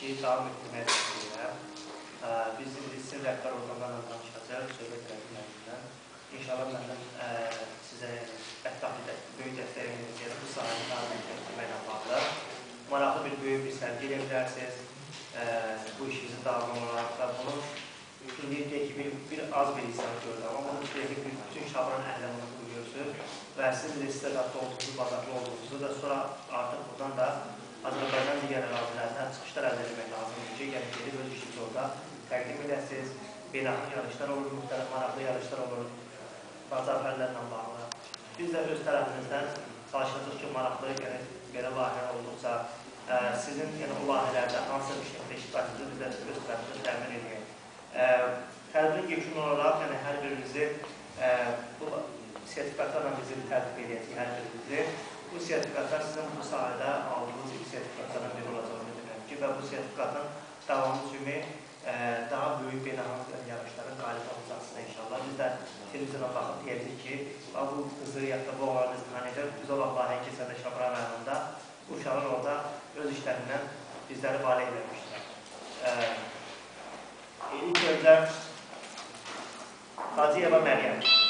ki, davam etdirmək istəyirəm. Biz sizin rəhbər orqanlarla danışacaq, söhbət elədilərindən. İnşallah məndən sizə böyük dəstək verəcəyəm bu sahəni davam etdirməklə bağlı. Maraqlı bir böyük bir sərgi elə bilərsiniz. Bu işimizin davamı və bunu deyək ki, bir az bir insan gördü, amma bunu deyək ki, bütün Şabran əhləmini buyuruyorsunuz və sizin də istedadlı olduğunuzu, bazarlı olduğunuzu da sonra artıq buradan da Azərbaycan digər ərazilərindən çıxışlar əldə etmək lazımdır ki, yəni gedib öz işinizi orada təqdim edəsiniz, beynəlxalq yarışlar olur, müxtəlif maraqlı yarışlar olur, bazar fərlərlə bağlı. Biz də öz tərəfimizdən çalışacaq ki, maraqlı, yəni belə layihələr olduqca sizin o layihələrdə hansı bir şəkildə iştirakınızı biz də öz tərəfimizdə təmin edək. Tədbirin yekun olaraq hər birimizi bu sertifikatlarla bizi tədbiq edəcək hər birimizi. Bu sertifikatlar sizin bu sahədə aldığınız ilk sertifikatlardan biri olacağını demək ki, və bu sertifikatın davamı kimi daha böyük beynəlxalq yarışların qalib olacaqsınız inşallah. Biz də televizyona baxıb deyəcək ki, bu qızı ya da bu oğlanı tanıyacaq. Biz o vaxt layihə keçəndə Şabran rayonunda bu uşaqlar orada öz işlərindən bizləri valeh eləmişlər. İlk öncə Hacıyeva Məryəm.